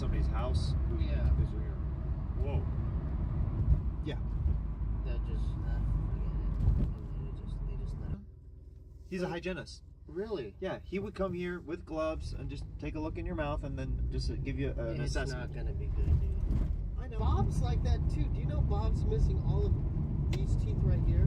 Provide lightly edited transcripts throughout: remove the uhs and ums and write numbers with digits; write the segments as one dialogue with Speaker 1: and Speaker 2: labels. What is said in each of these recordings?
Speaker 1: somebody's house.
Speaker 2: Yeah.
Speaker 1: Whoa.
Speaker 2: Yeah. That just forget it. They just let him.
Speaker 1: He's a hygienist.
Speaker 2: Really?
Speaker 1: Yeah, he would come here with gloves and just take a look in your mouth and then just give you an assessment.
Speaker 2: It's not gonna be good, dude.
Speaker 1: I know.
Speaker 2: Bob's like that too. Do you know Bob's missing all of these teeth right here?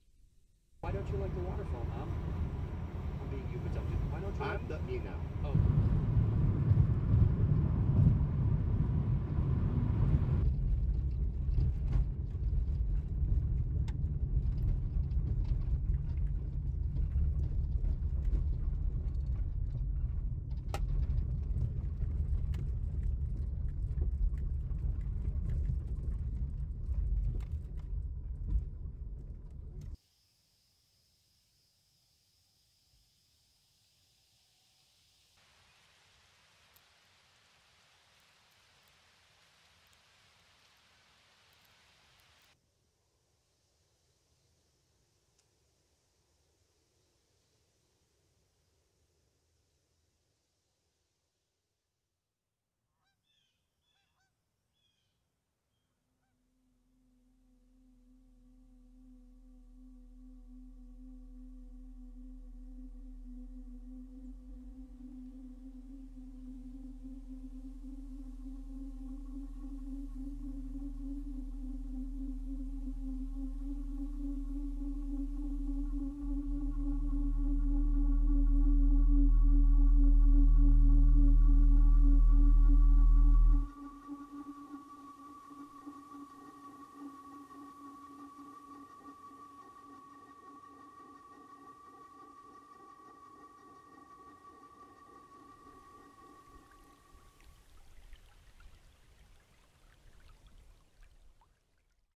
Speaker 1: Why don't you like the waterfall, Mom? I'm being you, but why don't you?
Speaker 3: I'm the, you know.
Speaker 1: Oh.